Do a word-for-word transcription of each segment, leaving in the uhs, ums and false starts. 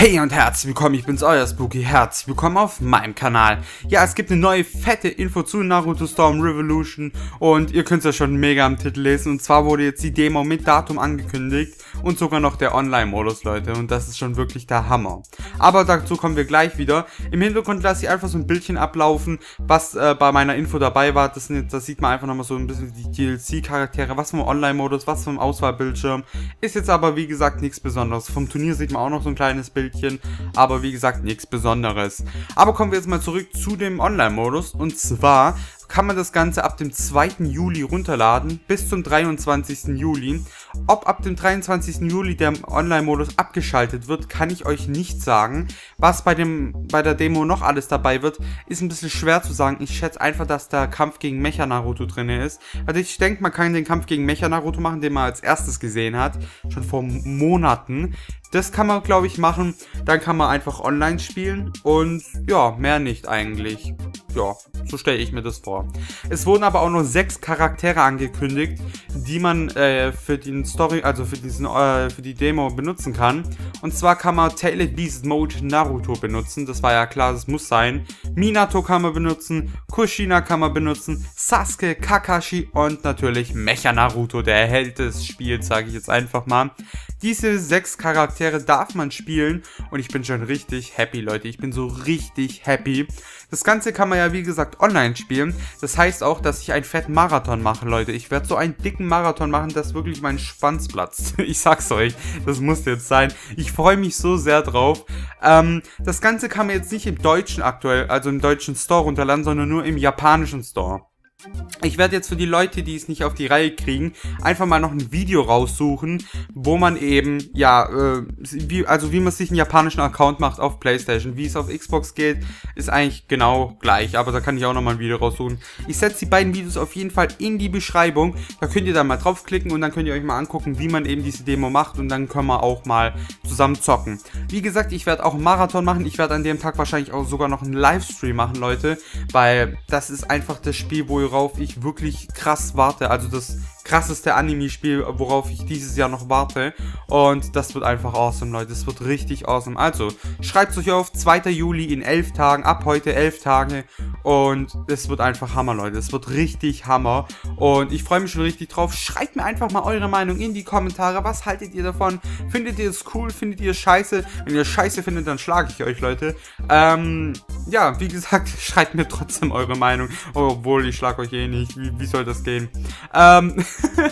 Hey und herzlich willkommen, ich bin's, euer Spooky, herzlich willkommen auf meinem Kanal. Ja, es gibt eine neue fette Info zu Naruto Storm Revolution und ihr könnt es ja schon mega am Titel lesen. Und zwar wurde jetzt die Demo mit Datum angekündigt und sogar noch der Online-Modus, Leute. Und das ist schon wirklich der Hammer. Aber dazu kommen wir gleich wieder. Im Hintergrund lasse ich einfach so ein Bildchen ablaufen, was äh, bei meiner Info dabei war. Das, sind, das sieht man einfach nochmal so ein bisschen die D L C-Charaktere, was vom Online-Modus, was vom Auswahlbildschirm. Ist jetzt aber wie gesagt nichts Besonderes. Vom Turnier sieht man auch noch so ein kleines Bild. Aber wie gesagt, nichts Besonderes. Aber kommen wir jetzt mal zurück zu dem Online-Modus. Und zwar kann man das Ganze ab dem zweiten Juli runterladen bis zum dreiundzwanzigsten Juli. Ob ab dem dreiundzwanzigsten Juli der Online-Modus abgeschaltet wird, kann ich euch nicht sagen. Was bei, dem, bei der Demo noch alles dabei wird, ist ein bisschen schwer zu sagen. Ich schätze einfach, dass der Kampf gegen Mecha Naruto drin ist. Also ich denke, man kann den Kampf gegen Mecha Naruto machen, den man als erstes gesehen hat. Schon vor Monaten. Das kann man, glaube ich, machen. Dann kann man einfach online spielen. Und ja, mehr nicht eigentlich. Ja, so stelle ich mir das vor. Es wurden aber auch noch sechs Charaktere angekündigt, die man äh, für den Story, also für diesen, äh, für die Demo benutzen kann. Und zwar kann man Tailed Beast Mode Naruto benutzen. Das war ja klar, das muss sein. Minato kann man benutzen, Kushina kann man benutzen, Sasuke, Kakashi und natürlich Mecha Naruto, der Held des Spiels, sage ich jetzt einfach mal. Diese sechs Charaktere darf man spielen und ich bin schon richtig happy, Leute. Ich bin so richtig happy. Das Ganze kann man ja, wie gesagt, online spielen. Das heißt auch, dass ich einen fetten Marathon mache, Leute. Ich werde so einen dicken Marathon machen, dass wirklich mein Schwanz platzt. Ich sag's euch, das muss jetzt sein. Ich freue mich so sehr drauf. Ähm, das Ganze kann man jetzt nicht im Deutschen aktuell, also im deutschen Store runterladen, sondern nur im japanischen Store. Ich werde jetzt für die Leute, die es nicht auf die Reihe kriegen, einfach mal noch ein Video raussuchen, wo man eben, ja, äh, wie, also wie man sich einen japanischen Account macht auf PlayStation. Wie es auf Xbox geht, ist eigentlich genau gleich, aber da kann ich auch noch mal ein Video raussuchen. Ich setze die beiden Videos auf jeden Fall in die Beschreibung, da könnt ihr dann mal draufklicken und dann könnt ihr euch mal angucken, wie man eben diese Demo macht und dann können wir auch mal zusammen zocken. Wie gesagt, ich werde auch einen Marathon machen, ich werde an dem Tag wahrscheinlich auch sogar noch einen Livestream machen, Leute, weil das ist einfach das Spiel, wo ihr worauf ich wirklich krass warte, also das krasseste Anime-Spiel, worauf ich dieses Jahr noch warte und das wird einfach awesome, Leute, das wird richtig awesome. Also, schreibt es euch auf, zweiter Juli in elf Tagen, ab heute elf Tage und es wird einfach Hammer, Leute, es wird richtig Hammer und ich freue mich schon richtig drauf. Schreibt mir einfach mal eure Meinung in die Kommentare, was haltet ihr davon, findet ihr es cool, findet ihr es scheiße, wenn ihr scheiße findet, dann schlage ich euch, Leute. Ähm, ja, wie gesagt, schreibt mir trotzdem eure Meinung, obwohl ich schlage euch eh nicht, wie, wie soll das gehen? Ähm,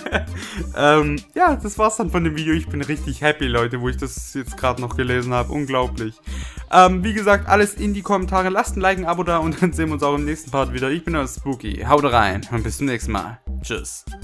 ähm, ja, das war's dann von dem Video. Ich bin richtig happy, Leute, wo ich das jetzt gerade noch gelesen habe. Unglaublich. Ähm, wie gesagt, alles in die Kommentare. Lasst ein Like, ein Abo da und dann sehen wir uns auch im nächsten Part wieder. Ich bin euer Spooky. Haut rein und bis zum nächsten Mal. Tschüss.